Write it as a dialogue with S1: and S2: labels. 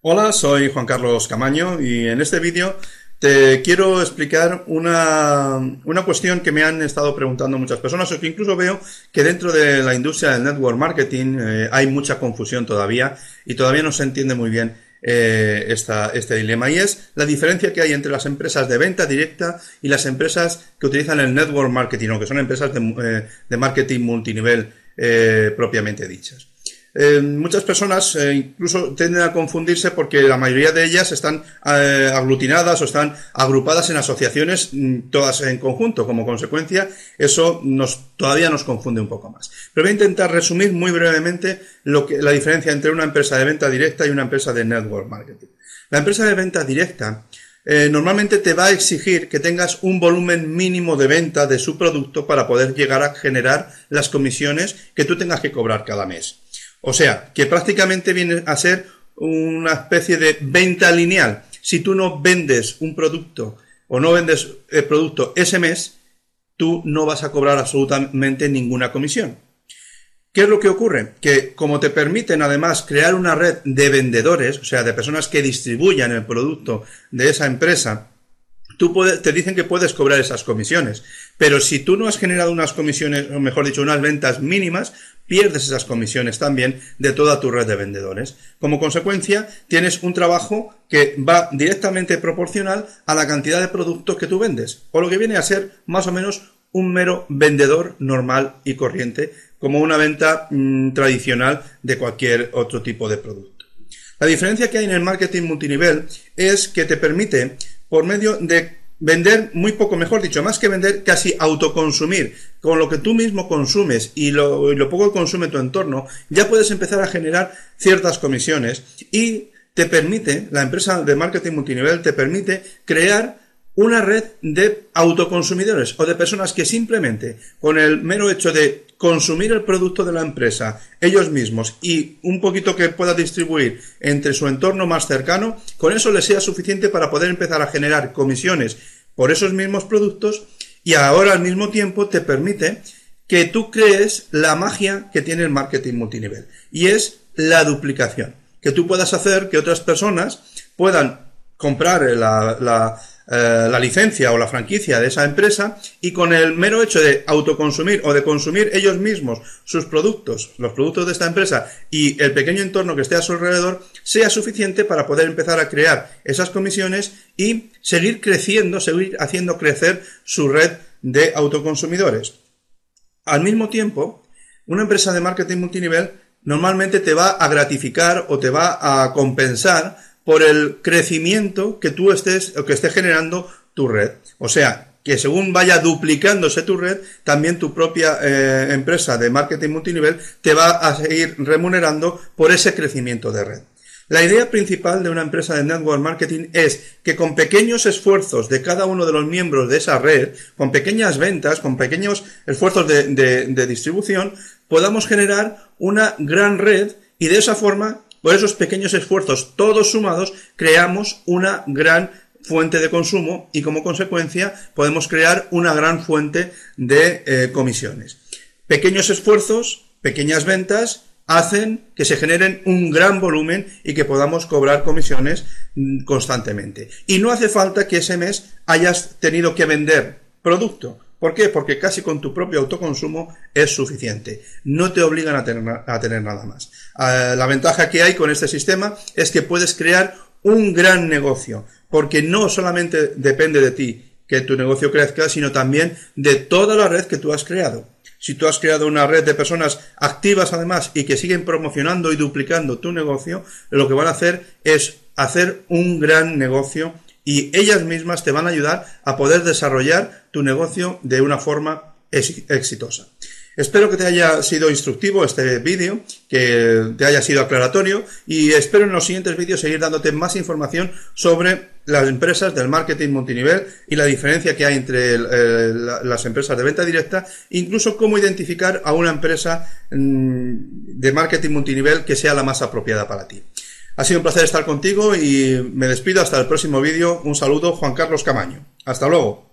S1: Hola, soy Juan Carlos Camaño y en este vídeo te quiero explicar una cuestión que me han estado preguntando muchas personas, o que incluso veo que dentro de la industria del network marketing hay mucha confusión todavía y todavía no se entiende muy bien este dilema, y es la diferencia que hay entre las empresas de venta directa y las empresas que utilizan el network marketing, o que son empresas de marketing multinivel propiamente dichas. Muchas personas incluso tienden a confundirse porque la mayoría de ellas están aglutinadas o están agrupadas en asociaciones, todas en conjunto. Como consecuencia, eso todavía nos confunde un poco más. Pero voy a intentar resumir muy brevemente la diferencia entre una empresa de venta directa y una empresa de network marketing. La empresa de venta directa normalmente te va a exigir que tengas un volumen mínimo de venta de su producto para poder llegar a generar las comisiones que tú tengas que cobrar cada mes. O sea, que prácticamente viene a ser una especie de venta lineal. Si tú no vendes un producto o no vendes el producto ese mes, tú no vas a cobrar absolutamente ninguna comisión. ¿Qué es lo que ocurre? Que como te permiten además crear una red de vendedores, o sea, de personas que distribuyan el producto de esa empresa, te dicen que puedes cobrar esas comisiones, pero si tú no has generado unas comisiones, o mejor dicho, unas ventas mínimas, pierdes esas comisiones también de toda tu red de vendedores. Como consecuencia, tienes un trabajo que va directamente proporcional a la cantidad de productos que tú vendes, o lo que viene a ser más o menos un mero vendedor normal y corriente, como una venta tradicional de cualquier otro tipo de producto. La diferencia que hay en el marketing multinivel es que te permite, por medio de vender muy poco, mejor dicho, más que vender, casi autoconsumir, con lo que tú mismo consumes y lo poco que consume tu entorno, ya puedes empezar a generar ciertas comisiones, y te permite, la empresa de marketing multinivel te permite crear una red de autoconsumidores o de personas que simplemente con el mero hecho de consumir el producto de la empresa ellos mismos y un poquito que pueda distribuir entre su entorno más cercano, con eso les sea suficiente para poder empezar a generar comisiones por esos mismos productos, y ahora al mismo tiempo te permite que tú crees la magia que tiene el marketing multinivel, y es la duplicación, que tú puedas hacer que otras personas puedan comprar la licencia o la franquicia de esa empresa, y con el mero hecho de autoconsumir o de consumir ellos mismos sus productos, los productos de esta empresa, y el pequeño entorno que esté a su alrededor, sea suficiente para poder empezar a crear esas comisiones y seguir creciendo, seguir haciendo crecer su red de autoconsumidores. Al mismo tiempo, una empresa de marketing multinivel normalmente te va a gratificar o te va a compensar por el crecimiento que tú esté generando tu red. O sea, que según vaya duplicándose tu red, también tu propia empresa de marketing multinivel te va a seguir remunerando por ese crecimiento de red. La idea principal de una empresa de network marketing es que con pequeños esfuerzos de cada uno de los miembros de esa red, con pequeñas ventas, con pequeños esfuerzos de distribución, podamos generar una gran red, y de esa forma, por esos pequeños esfuerzos todos sumados, creamos una gran fuente de consumo, y como consecuencia podemos crear una gran fuente de comisiones. Pequeños esfuerzos, pequeñas ventas, hacen que se generen un gran volumen y que podamos cobrar comisiones constantemente. Y no hace falta que ese mes hayas tenido que vender producto. ¿Por qué? Porque casi con tu propio autoconsumo es suficiente. No te obligan a tener nada más. La ventaja que hay con este sistema es que puedes crear un gran negocio, porque no solamente depende de ti que tu negocio crezca, sino también de toda la red que tú has creado. Si tú has creado una red de personas activas además y que siguen promocionando y duplicando tu negocio, lo que van a hacer es hacer un gran negocio, y ellas mismas te van a ayudar a poder desarrollar tu negocio de una forma exitosa. Espero que te haya sido instructivo este vídeo, que te haya sido aclaratorio, y espero en los siguientes vídeos seguir dándote más información sobre las empresas del marketing multinivel y la diferencia que hay entre las empresas de venta directa, incluso cómo identificar a una empresa de marketing multinivel que sea la más apropiada para ti. Ha sido un placer estar contigo y me despido hasta el próximo vídeo. Un saludo, Juan Carlos Camaño. Hasta luego.